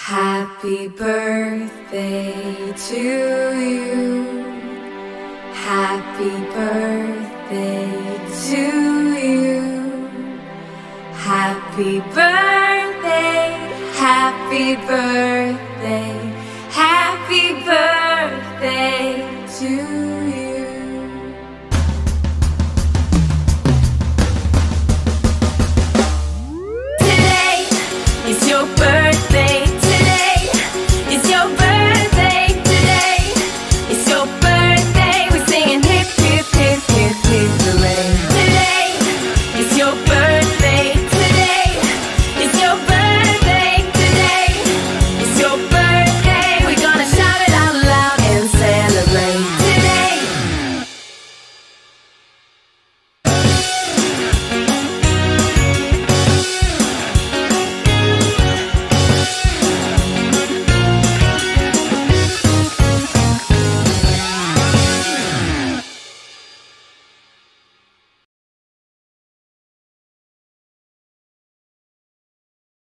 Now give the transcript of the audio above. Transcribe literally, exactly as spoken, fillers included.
Happy birthday to you. Happy birthday to you. Happy birthday, happy birthday, happy birthday to you.